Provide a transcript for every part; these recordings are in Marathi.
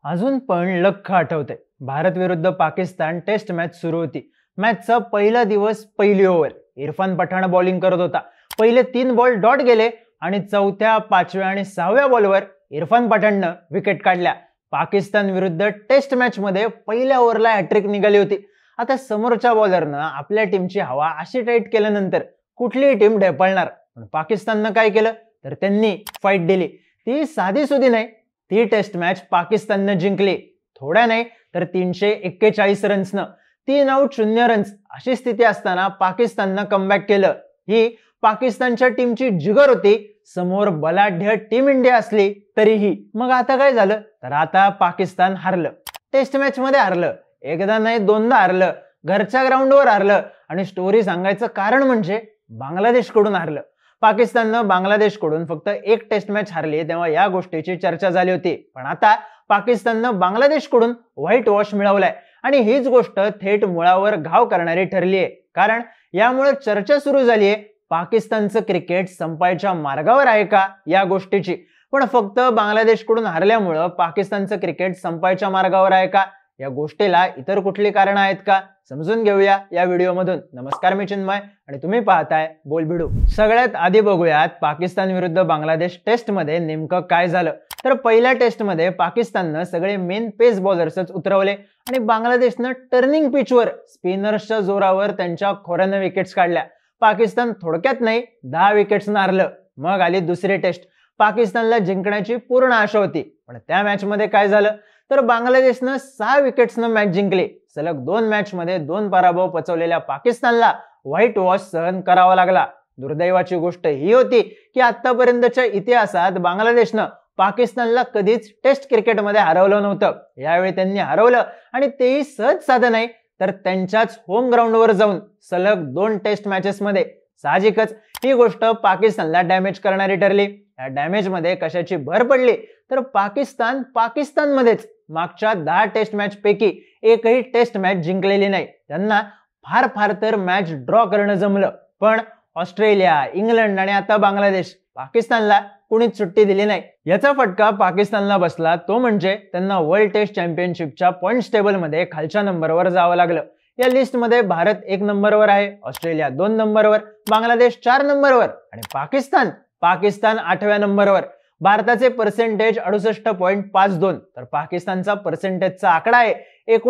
अजून पण लख आठवते. भारत विरुद्ध पाकिस्तान टेस्ट मॅच सुरू होती. मॅचचा पहिला दिवस, पहिली ओव्हर. इरफान पठाण बॉलिंग करत होता. पहिले 3 बॉल डॉट गेले आणि चौथ्या, 5व्या आणि 6व्या बॉलवर इरफान पठाणनं विकेट काढल्या. पाकिस्तान विरुद्ध टेस्ट मॅच मध्ये पहिल्या ओव्हरला हॅट्रिक निघाली होती. आता समोरच्या बॉलरनं आपल्या टीमची हवा अशी टाईट केल्यानंतर कुठलीही टीम ढेपाळणार. पण पाकिस्ताननं काय केलं तर त्यांनी फाईट दिली. ती साधी सुधी नाही, ती टेस्ट मॅच पाकिस्ताननं जिंकली. थोड्या नाही तर 341 रन्सनं. 3 आऊट 0 रन्स अशी स्थिती असताना पाकिस्ताननं कमबॅक केलं. ही पाकिस्तानच्या टीमची जिगर होती. समोर बलाढ्य टीम इंडिया असली तरीही. मग आता काय झालं तर आता पाकिस्तान हारलं. टेस्ट मॅच मध्ये हारलं. एकदा नाही दोनदा हारलं. घरच्या ग्राउंडवर हारलं. आणि स्टोरी सांगायचं कारण म्हणजे बांगलादेशकडून हारलं. पाकिस्ताननं बांगलादेशकडून फक्त एक टेस्ट मॅच हारली तेव्हा या गोष्टीची चर्चा झाली होती. पण आता पाकिस्ताननं बांगलादेशकडून व्हाईट वॉश मिळवलाय आणि हीच गोष्ट थेट मुळावर घाव करणारी ठरली आहे. कारण यामुळे चर्चा सुरू झालीये पाकिस्तानचं क्रिकेट संपायच्या मार्गावर आहे का या गोष्टीची. पण फक्त बांगलादेशकडून हारल्यामुळं पाकिस्तानचं क्रिकेट संपायच्या मार्गावर आहे का या गोष्टीला इतर कुठली कारण आहेत का समजून घेऊया या व्हिडिओमधून. नमस्कार, मी चिन्मय आणि तुम्ही पाहताय बोलबिडू. सगळ्यात आधी बघूयात पाकिस्तान विरुद्ध बांगलादेश टेस्ट मध्ये नेमकं काय झालं. तर पहिल्या टेस्ट मध्ये पाकिस्ताननं सगळे मेन पेस बॉलर्सच उतरवले आणि बांगलादेशनं टर्निंग पिचवर स्पिनर्सच्या जोरावर त्यांच्या खोऱ्यानं विकेट्स काढल्या. पाकिस्तान थोडक्यात नाही 10 विकेट्सनं हारलं. मग आली दुसरी टेस्ट. पाकिस्तानला जिंकण्याची पूर्ण आशा होती. पण त्या मॅच मध्ये काय झालं तर बांगलादेशनं 6 विकेट्सनं मॅच जिंकली. सलग 2 मॅच मध्ये 2 पराभव पचवलेल्या पाकिस्तानला व्हाईट वॉश सहन करावा लागला. दुर्दैवाची गोष्ट ही होती की आतापर्यंतच्या इतिहासात बांगलादेशनं पाकिस्तानला कधीच टेस्ट क्रिकेटमध्ये हरवलं नव्हतं. यावेळी त्यांनी हरवलं आणि तेही सहज साधं नाही तर त्यांच्याच होम ग्राउंडवर जाऊन सलग 2 टेस्ट मॅचेस मध्ये. साहजिकच ही गोष्ट पाकिस्तानला डॅमेज करणारी ठरली. या डॅमेज मध्ये कशाची भर पडली तर पाकिस्तानमध्येच मागच्या 10 टेस्ट मॅच पैकी एकही टेस्ट मॅच जिंकलेली नाही. त्यांना फार फार तर मॅच ड्रॉ करणं जमलं. पण ऑस्ट्रेलिया, इंग्लंड आणि आता बांगलादेश, पाकिस्तानला कुणीच सुट्टी दिली नाही. याचा फटका पाकिस्तानला बसला तो म्हणजे त्यांना वर्ल्ड टेस्ट चॅम्पियनशिपच्या पॉइंट्स टेबल मध्ये खालच्या नंबरवर जावं लागलं. या लिस्ट मध्ये भारत 1 नंबरवर आहे, ऑस्ट्रेलिया 2 नंबरवर, बांगलादेश 4 नंबरवर आणि पाकिस्तान 8व्या नंबरवर. भारताचे पर्सेंटेज 68.52 तर पाकिस्तानचा पर्सेंटेजचा आकडा आहे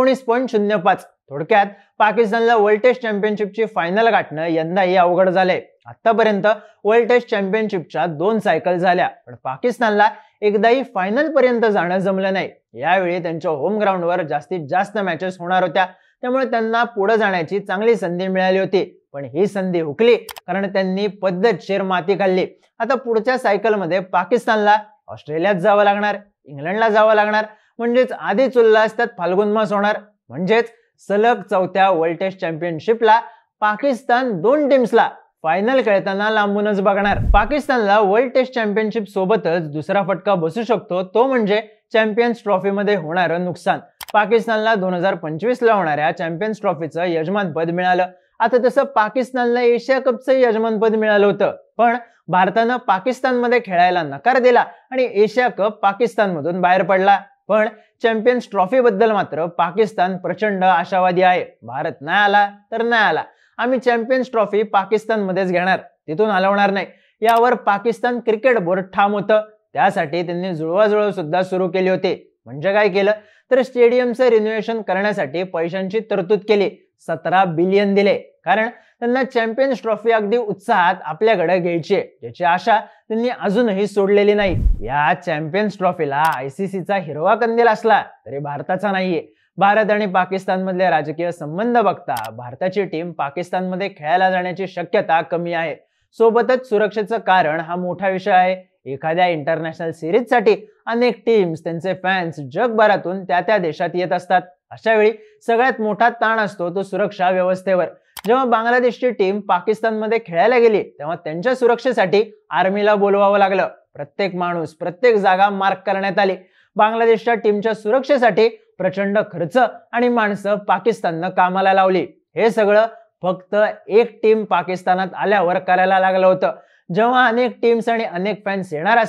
19.05. थोडक्यात पाकिस्तानला वर्ल्ड टेस्ट चॅम्पियनशिपची फायनल गाठणं यंदाही अवघड झालंय. आतापर्यंत वर्ल्ड टेस्ट चॅम्पियनशिपच्या 2 सायकल झाल्या पण पाकिस्तानला एकदाही फायनल पर्यंत जाणं जमलं नाही. यावेळी त्यांच्या होम ग्राउंडवर जास्तीत जास्त मॅचेस होणार होत्या त्यामुळे त्यांना पुढे जाण्याची चांगली संधी मिळाली होती. पण ही संधी हुकली कारण त्यांनी पद्धतशीर माती खाल्ली. आता पुढच्या सायकलमध्ये पाकिस्तानला ऑस्ट्रेलियात जावं लागणार, इंग्लंडला जावं लागणार. म्हणजेच आधीच उल्हास त्यात फाल्गुन मास होणार. म्हणजेच सलग 4थ्या वर्ल्ड टेस्ट चॅम्पियनशिपला पाकिस्तान 2 टीम्सला फायनल खेळताना लांबूनच बघणार. पाकिस्तानला वर्ल्ड टेस्ट चॅम्पियनशिप सोबतच दुसरा फटका बसू शकतो तो म्हणजे चॅम्पियन्स ट्रॉफी मध्ये होणारं नुकसान. पाकिस्तानला 2025 ला होणाऱ्या चॅम्पियन्स ट्रॉफीचं यजमानपद मिळालं. आता तसं पाकिस्तानला एशिया कपचं यजमानपद मिळालं होतं पण भारतानं पाकिस्तानमध्ये खेळायला नकार दिला आणि एशिया कप पाकिस्तानमधून बाहेर पडला. पण चॅम्पियन्स ट्रॉफी बद्दल मात्र पाकिस्तान प्रचंड आशावादी आहे. भारत नाही आला तर नाही आला, आम्ही चॅम्पियन्स ट्रॉफी पाकिस्तानमध्येच घेणार, तिथून हलवणार नाही. यावर पाकिस्तान क्रिकेट बोर्ड ठाम होतं. त्यासाठी त्यांनी जुळवाजुळव सुद्धा सुरू केली होती. म्हणजे काय केलं तर स्टेडियमचं रिनोव्हेशन करण्यासाठी पैशांची तरतूद केली. 17 बिलियन दिले. कारण त्यांना चॅम्पियन्स ट्रॉफी अगदी उत्साहात आपल्याकडे घ्यायची आहे, ज्याची आशा त्यांनी अजूनही सोडलेली नाही. या चॅम्पियन्स ट्रॉफीला आयसीसीचा हिरवा कंदील असला तरी भारताचा नाहीये. भारत आणि पाकिस्तान मधले राजकीय संबंध बघता भारताची टीम पाकिस्तानमध्ये खेळायला जाण्याची शक्यता कमी आहे. सोबतच सुरक्षेचं कारण हा मोठा विषय आहे. एखाद्या इंटरनॅशनल सिरीजसाठी अनेक टीम्स, त्यांचे फॅन्स जगभरातून त्या देशात येत असतात. अशा वेळी सगळ्यात मोठा ताण असतो तो सुरक्षा व्यवस्थेवर. जेव्हा बांगलादेशची टीम पाकिस्तानमध्ये खेळायला गेली तेव्हा त्यांच्या सुरक्षेसाठी आर्मीला बोलवावं लागलं. प्रत्येक माणूस, प्रत्येक जागा मार्क करण्यात आली. बांगलादेशच्या टीमच्या सुरक्षेसाठी प्रचंड खर्च आणि माणसं पाकिस्ताननं कामाला लावली. हे सगळं फक्त एक टीम पाकिस्तानात आल्यावर करायला लागलं होतं. जेव्हा अनेक टीम्स आणि अनेक फॅन्स येणार असतील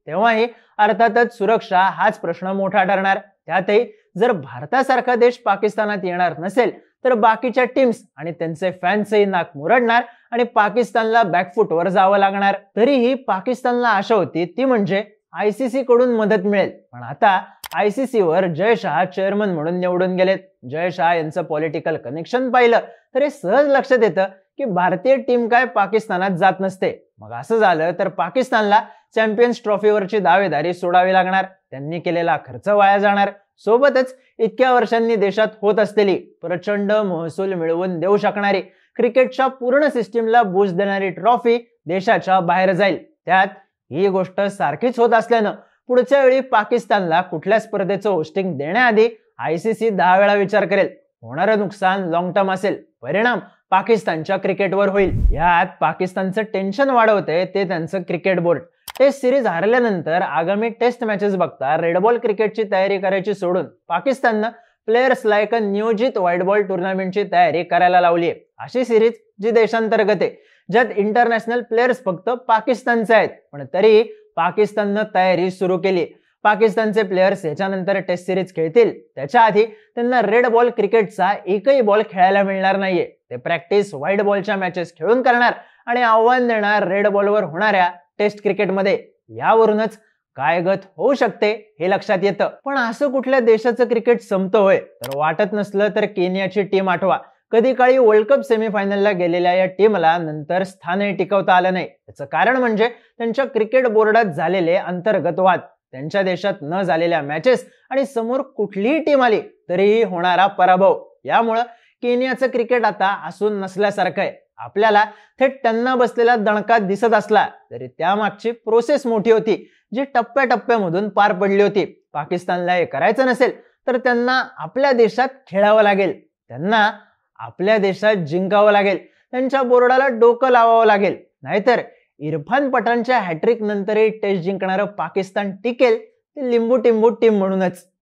तेव्हाही अर्थातच सुरक्षा हाच प्रश्न मोठा ठरणार. त्यातही जर भारतासारखा देश पाकिस्तानात येणार नसेल तर बाकीच्या टीम्स आणि त्यांचे फॅन्सही नाक मुरडणार आणि पाकिस्तानला बॅकफुटवर जावं लागणार. तरीही पाकिस्तानला आशा होती ती म्हणजे ICC कडून मदत मिळेल. पण आता ICC वर जय शहा चेअरमन म्हणून निवडून गेलेत. जय शहा यांचं पॉलिटिकल कनेक्शन पाहिलं तर हे सहज लक्षात येतं की भारतीय टीम काय पाकिस्तानात जात नसते. मग असं झालं तर पाकिस्तानला चॅम्पियन्स ट्रॉफीवरची दावेदारी सोडावी लागणार. त्यांनी केलेला खर्च वाया जाणार. सोबतच इतक्या वर्षांनी देशात होत असलेली प्रचंड महसूल मिळवून देऊ शकणारी क्रिकेटच्या पूर्ण सिस्टीमला बूस्ट देणारी ट्रॉफी देशाच्या बाहेर जाईल. त्यात ही गोष्ट सारखीच होत असल्यानं पुढच्या वेळी पाकिस्तानला कुठल्या स्पर्धेचं होस्टिंग देण्याआधी ICC 10 वेळा विचार करेल. होणारं नुकसान लॉंग टर्म असेल, परिणाम पाकिस्तानच्या क्रिकेटवर होईल. यात पाकिस्तानचं टेन्शन वाढवते ते त्यांचं क्रिकेट बोर्ड. टेस्ट सिरीज हारल्यानंतर आगामी टेस्ट मॅचेस बघता रेड बॉल क्रिकेटची तयारी करायची सोडून पाकिस्ताननं प्लेयर्स लाईक अ नियोजित व्हाईट बॉल टुर्नामेंटची तयारी करायला लावली आहे. अशी सिरीज जी देशांतर्गत आहे, ज्यात इंटरनॅशनल प्लेयर्स फक्त पाकिस्तानचे आहेत, पण तरी पाकिस्ताननं तयारी सुरू केली. पाकिस्तानचे प्लेयर्स याच्यानंतर टेस्ट सिरीज खेळतील त्याच्या आधी त्यांना रेड बॉल क्रिकेटचा एकही बॉल खेळायला मिळणार नाहीये. ते प्रॅक्टिस व्हाईट बॉलच्या मॅचेस खेळून करणार आणि आव्हान देणार रेड बॉलवर होणाऱ्या टेस्ट क्रिकेटमध्ये. यावरूनच काय गत होऊ शकते हे लक्षात येतं. पण असं कुठल्या देशाचं क्रिकेट संपतं होय? तर वाटत नसलं तर केनियाची टीम आठवा. कधी काळी वर्ल्ड कप सेमीफायनलला गेलेल्या या टीमला नंतर स्थानही टिकवता आलं नाही. याचं कारण म्हणजे त्यांच्या क्रिकेट बोर्डात झालेले अंतर्गत वाद, त्यांच्या देशात न झालेल्या मॅचेस आणि समोर कुठलीही टीम आली तरीही होणारा पराभव. यामुळं केनियाचं क्रिकेट आता असून नसल्यासारखं आहे. आपल्याला थेट त्यांना बसलेला दणका दिसत असला तरी त्यामागची प्रोसेस मोठी होती, जी टप्प्याटप्प्यामधून पार पडली होती. पाकिस्तानला हे करायचं नसेल तर त्यांना आपल्या देशात खेळावं लागेल, त्यांना आपल्या देशात जिंकावं लागेल, त्यांच्या बोर्डाला डोकं लावावं लागेल. नाहीतर इरफान पठाणच्या हॅट्रिक नंतरही टेस्ट जिंकणारं पाकिस्तान टिकेल ते लिंबू टिंबू टीम म्हणूनच.